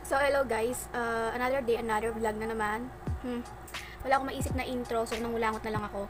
So, hello guys. Another day, another vlog na naman. Wala akong maisip na intro, so nangulangot na lang ako.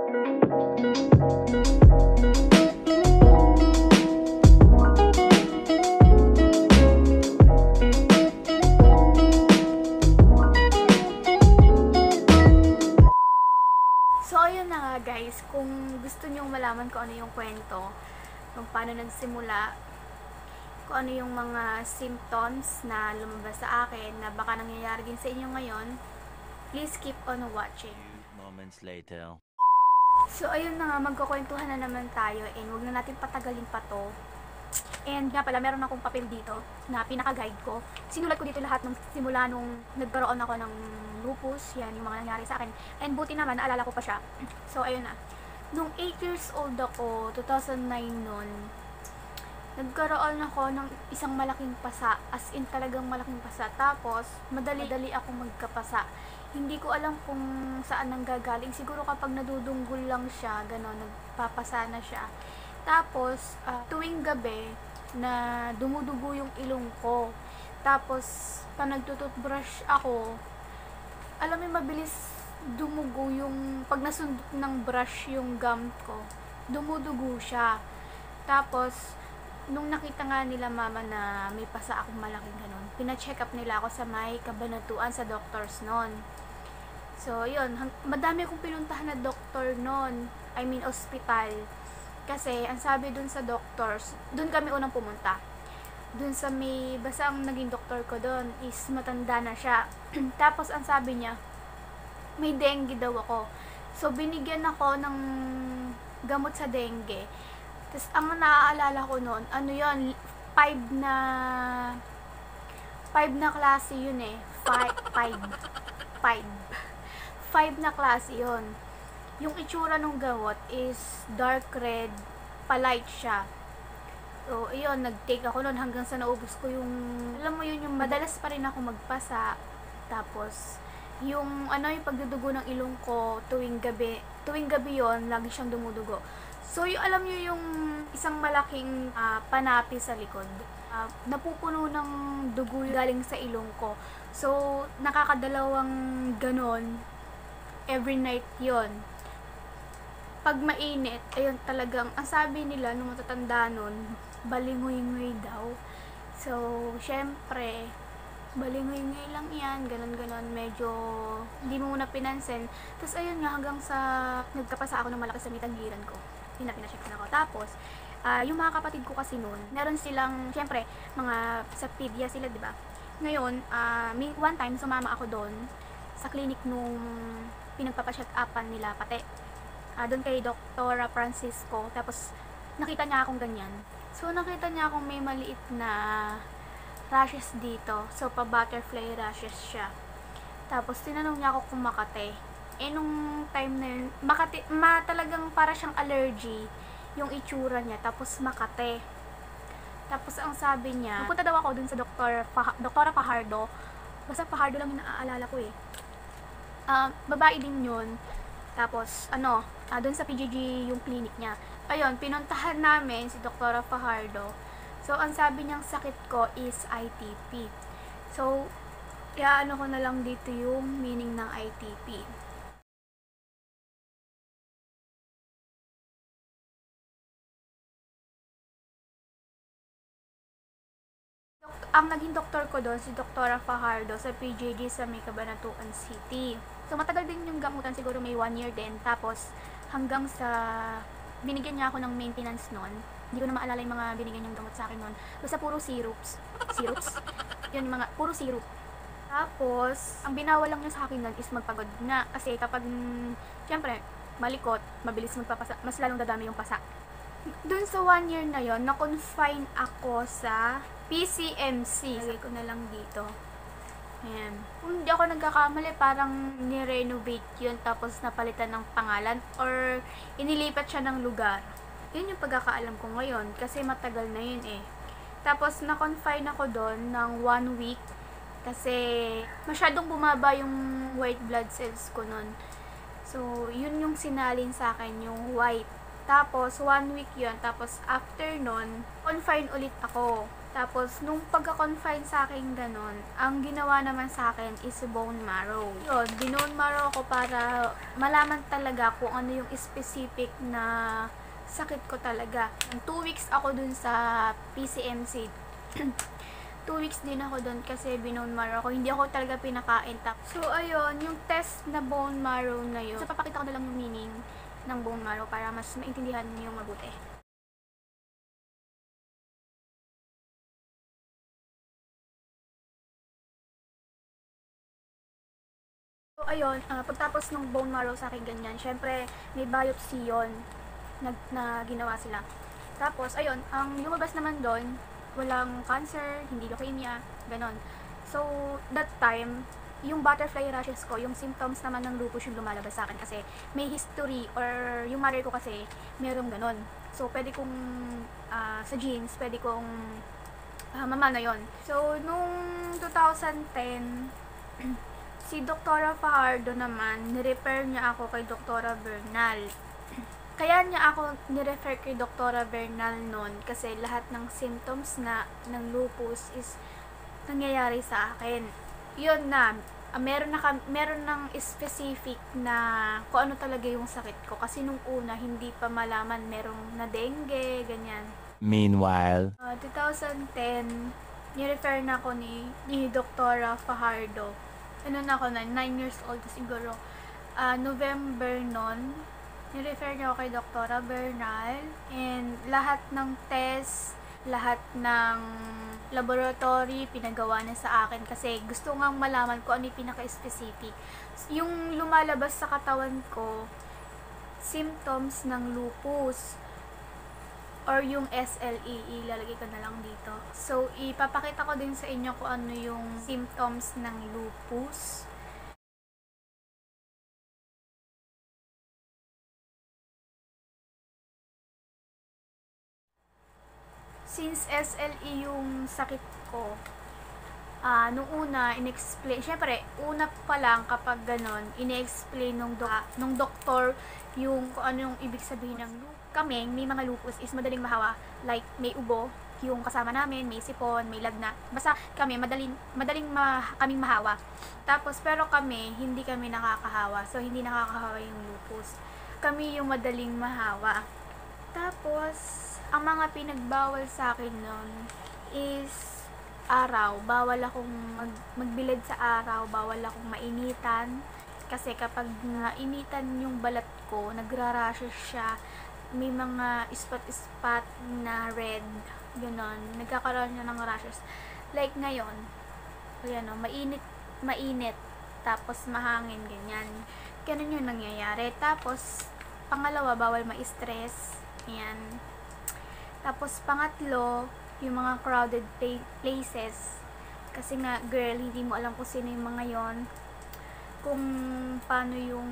So, ayun na nga guys. Kung gusto nyong malaman kung ano yung kwento, kung paano nagsimula, kung ano yung mga symptoms na lumabas sa akin na baka nangyayari din sa inyo ngayon, please keep on watching. Moments later. So, ayun na nga, magkukwentuhan na naman tayo and huwag na natin patagalin pa to. And nga pala, meron akong papel dito na pinaka-guide ko. Sinulat ko dito lahat ng simula nung nagkaroon ako ng lupus, yan yung mga nangyari sa akin. And buti naman, naalala ko pa siya. So, ayun na. Nung 8 years old ako, 2009 nun, nagkaroon ako ng isang malaking pasa, as in talagang malaking pasa. Tapos, madali-dali ako magkapasa. Hindi ko alam kung saan nanggagaling. Siguro kapag nadudunggol lang siya, gano'n, nagpapasa na siya. Tapos, tuwing gabi, na dumudugo yung ilong ko. Tapos, pag nagtututbrush ako, alam mo, mabilis dumugo yung, pag nasundot ng brush yung gum ko, dumudugo siya. Tapos, nung nakita nga nila mama na may pasa akong malaking ganun, pina-check up nila ako sa may kabanatuan sa doctors nun. So, yun, madami akong pinuntahan na doktor nun, I mean, ospital. Kasi, ang sabi dun sa doctors, dun kami unang pumunta. Dun sa may, basta ang naging doktor ko dun is matanda na siya. Tapos, ang sabi niya, may dengue daw ako. So, binigyan ako ng gamot sa dengue. Tapos, ang naaalala ko noon, ano yun, 5 na klase yun eh. 5 na klase yun. Yung itsura ng gamot is dark red, palight siya. So, ayun, nag-take ako noon hanggang sa naubos ko yung, alam mo yun, yung madalas pa rin ako magpasa. Tapos, yung pagdudugo ng ilong ko tuwing gabi yon, lagi siyang dumudugo. So, yung alam niyo yung isang malaking panapi sa likod, napupuno ng dugo galing sa ilong ko. So, nakakadalawang ganon every night yon. Pag mainit, ayun talagang, ang sabi nila nung matatanda nun, balingoy-ngoy daw. So, syempre, balingoy-ngoy lang yan, ganon-ganon, medyo hindi mo muna pinansin. Tapos ayun nga, hanggang sa nagkapasa ako ng malaki sa mitagiran ko, pinacheck na ako. Tapos, yung mga kapatid ko kasi noon, meron silang, syempre, mga sa pedia sila, di ba? Ngayon, one time, sumama ako doon sa clinic nung pinagpapacheck upan nila, pati doon kay Dr. Francisco. Tapos, nakita niya akong ganyan. So, nakita niya akong may maliit na rashes dito. So, pa-butterfly rashes siya. Tapos, tinanong niya ako kung Makate. Eh, nung time na yun, talagang para siyang allergy yung itsura niya. Tapos, Makate. Tapos, ang sabi niya, pupunta daw ako dun sa Doktora Fajardo. Basta Fajardo lang yung naaalala ko eh. Babae din yun. Tapos, dun sa PGG yung clinic niya. Ayun, pinuntahan namin si Doktora Fajardo. So, ang sabi niyang sakit ko is ITP. So, kaya ko na lang dito yung meaning ng ITP. Ang naging doktor ko doon, si Doktora Fajardo sa PJG sa may Cabanatuan City. So, matagal din yung gamutan, siguro may 1 year din. Tapos, hanggang sa binigyan niya ako ng maintenance noon. Hindi ko na maalala yung mga binigyan niyang gamot sa akin noon. Basta puro syrups. Yun, mga puro syrup. Tapos, ang binawal lang niya sa akin noon is magpagod nga. Kasi kapag, syempre, malikot, mabilis magpapasa, mas lalong dadami yung pasa. Doon sa 1 year na yon, na-confine ako sa PCMC. Lagay ko na lang dito. Ayan. Kung hindi ako nagkakamali, parang ni-renovate yun, tapos napalitan ng pangalan, or inilipat siya ng lugar. Yun yung pagkakaalam ko ngayon, kasi matagal na yun eh. Tapos, na-confine ako doon ng 1 week, kasi masyadong bumaba yung white blood cells ko nun. So, yun yung sinalin sa akin, yung white. Tapos, 1 week yun. Tapos, after nun, confine ulit ako. Tapos, nung pagka-confine sa akin ganun, ang ginawa naman sa akin is bone marrow. Yun, binone marrow ako para malaman talaga kung ano yung specific na sakit ko talaga. 2 weeks ako dun sa PCMC. 2 weeks din ako dun kasi binone marrow ako. Hindi ako talaga pinakain. So, ayun, yung test na bone marrow na yun. So, papakita ko na lang yung meaning ng bone marrow para mas maintindihan niyo yung mabuti. So, ayun, pagtapos ng bone marrow sa akin ganyan, syempre, may biopsy yun na ginawa sila. Tapos, ayun, ang lumabas naman doon, walang cancer, hindi leukemia, ganon. So, that time, yung butterfly rashes ko, yung symptoms naman ng lupus yung lumalabas sa akin kasi may history or yung mother ko kasi merong ganon. So, pwede kong, sa genes, pwede kong mamana yon. So, nung 2010, si Doktora Fajardo naman, nirefer niya ako kay Doktora Bernal. Kaya niya ako nirefer kay Doktora Bernal noon kasi lahat ng symptoms na ng lupus is nangyayari sa akin. Yun na, meron ng specific na kung ano talaga yung sakit ko. Kasi nung una, hindi pa malaman merong na dengue, ganyan. Meanwhile, 2010, nirefer na ako ni Doktora Fajardo. Ano na ako na, 9 years old siguro. November nun, nirefer niya ako kay Doktora Bernal. And lahat ng test, lahat ng laboratory, pinagawa na sa akin. Kasi gusto ngang malaman ko ano yung pinaka-specific. Yung lumalabas sa katawan ko, symptoms ng lupus or yung SLE, ilalagay ko na lang dito. So, ipapakita ko din sa inyo kung ano yung symptoms ng lupus. Since SLE yung sakit ko, nung una, in-explain, syempre, una pa lang kapag ganon, in-explain nung doktor yung kung ano yung ibig sabihin ng lupus. Kami, may mga lupus is madaling mahawa, like may ubo, yung kasama namin, may sipon, may lagnat. Basta kami, kaming mahawa. Tapos, pero kami, hindi kami nakakahawa. So, hindi nakakahawa yung lupus. Kami yung madaling mahawa. Tapos, ang mga pinagbawal sa akin nun is araw. Bawal akong magbilad sa araw. Bawal akong mainitan. Kasi kapag nainitan yung balat ko, nagrarashes siya. May mga spot-spot na red. Ganon. Nagkakaroon niya ng rashes. Like ngayon. Ayan o, mainit. Tapos mahangin, ganyan. Ganun yung nangyayari. Tapos, pangalawa, bawal ma-stress. Ayan. Tapos, pangatlo, yung mga crowded places. Kasi nga, girl, hindi mo alam kung sino yung mga yon. Kung paano yung...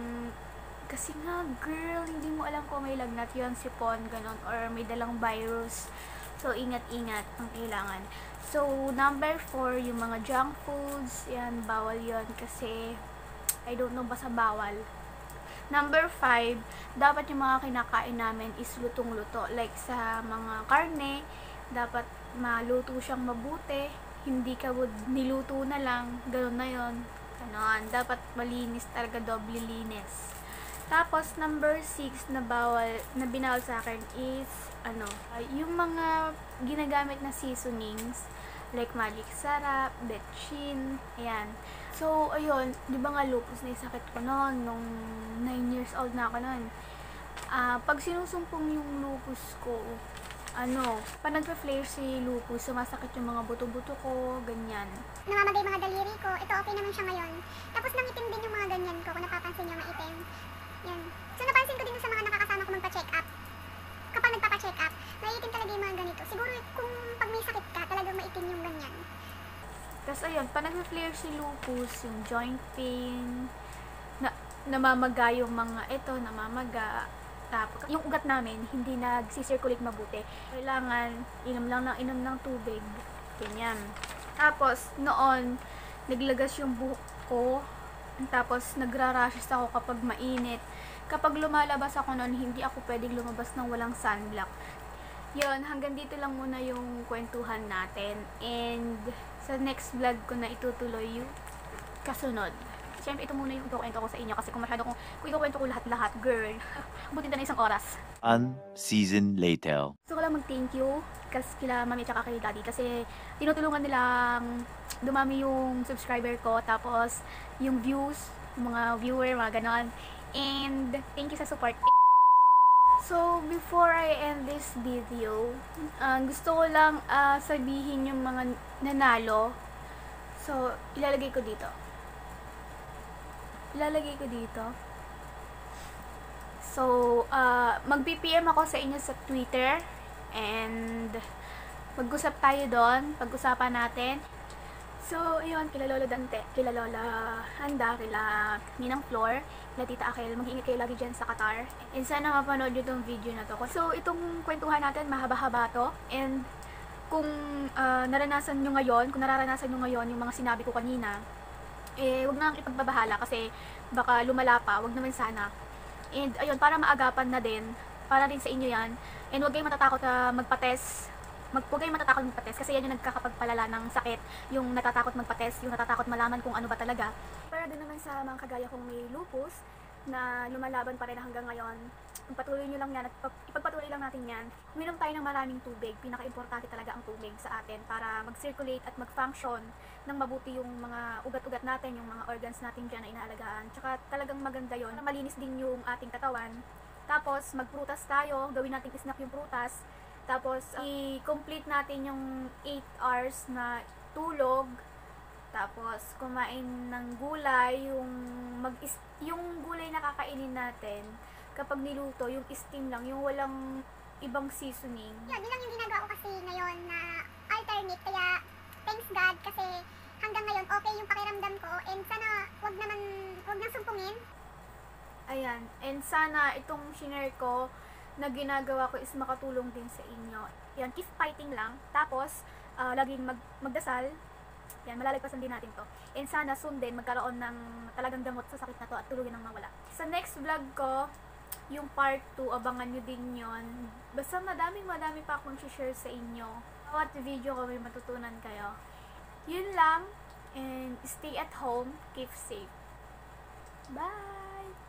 Kasi nga, girl, hindi mo alam kung may lagnat yun, sipon, ganon, or may dalang virus. So, ingat-ingat ang kailangan. So, number 4, yung mga junk foods, yan, bawal yon kasi, I don't know, basta bawal. Number 5, dapat yung mga kinakain namin is lutong-luto. Like sa mga karne, dapat maluto siyang mabuti. Hindi ka niluto na lang, gano'n na yon. Ganon. Dapat malinis talaga, doble linis. Tapos, number 6 na binawal sa akin is, yung mga ginagamit na seasonings, like magic sarap, betchin, ayan. So, ayun, di ba nga lupus na yung sakit ko noon, nung 9 years old na ako noon. Pag sinusumpong yung lupus ko, pag nagpa-flare si lupus, sumasakit yung mga buto-buto ko, ganyan. Namamagay mga daliri ko, ito okay naman siya ngayon. Tapos nangitim din yung mga ganyan ko, kung napapansin nyo maitim. Yan. So napansin ko din sa mga nakakasama ko magpa-check up. Kapag nagpapa-check up, naiitim talaga yung mga ganito. Siguro kung pag may sakit ka, talagang maitim yung ganyan. Tapos ayun, pag nag-flare si lupus, yung joint pain, namamaga yung mga namamaga. Tapos, yung ugat namin, hindi nag-circulate mabuti. Kailangan, inom ng tubig. Ganyan. Tapos, noon, naglagas yung buhok ko. Tapos, nagra-rashes ako kapag mainit. Kapag lumalabas ako noon, hindi ako pwedeng lumabas ng walang sunblock. Yun, hanggang dito lang muna yung kwentuhan natin. And sa next vlog ko na itutuloy yung kasunod. Siyempre, ito muna yung ikukwento ko sa inyo kasi kung ikukwento ko lahat-lahat, girl, buti na isang oras. Season later. Gusto ko lang mag-thank you kasi kila mami at kay daddy kasi tinutulungan nilang dumami yung subscriber ko, tapos yung views, yung mga viewer, mga ganon. And thank you sa support. So, before I end this video, gusto ko lang sabihin yung mga nanalo. So, ilalagay ko dito. So, mag-PPM ako sa inyo sa Twitter and mag-usap tayo doon, pag-usapan natin. So, ayun, kila Lola Dante, kila Lola Handa, kila Ninang Flor, kila Tita Akel, mag-iingat kayo lagi dyan sa Qatar. And sana mapanood nyo itong video na to. So, itong kwentuhan natin, mahaba-haba to. And kung naranasan nyo ngayon, yung mga sinabi ko kanina, wag na lang ipagbabahala kasi baka lumala pa, wag naman sana. And ayun, para maagapan na din, para din sa inyo yan. And wag kayong matatakot magpa-test. Huwag kayong matatakot magpa-test kasi yan yung nagkakapagpalala ng sakit. Yung natatakot magpa-test, yung natatakot malaman kung ano ba talaga. Para din naman sa mga kagaya kong may lupus na lumalaban pa rin hanggang ngayon, ipagpatuloy nyo lang yan at ipagpatuloy lang natin yan. Uminom tayo ng maraming tubig. Pinaka-importante talaga ang tubig sa atin para mag-circulate at mag-function ng mabuti yung mga ugat-ugat natin, yung mga organs natin dyan na inaalagaan. Tsaka talagang maganda yon para malinis din yung ating katawan. Tapos magprutas tayo, gawin natin snack yung prutas. Tapos i-complete natin yung 8 hours na tulog. Tapos kumain ng gulay, yung gulay na kakainin natin kapag niluto, yung steam lang, yung walang ibang seasoning. Yun lang yung ginagawa ko kasi ngayon na alternate. Kaya thanks God kasi hanggang ngayon okay yung pakiramdam ko. And sana wag nang sumpungin. Ayan. And sana itong shinare ko na ginagawa ko is makatulong din sa inyo. Yan, keep fighting lang. Tapos, laging magdasal. Yan, malalagpasan din natin to. And sana soon din magkaroon ng talagang gamot sa sakit na to at tuluyan ng mawala. Sa next vlog ko, yung part 2, abangan nyo din yon. Basta madami pa akong share sa inyo. Bawat video ko may matutunan kayo. Yun lang. And stay at home. Keep safe. Bye!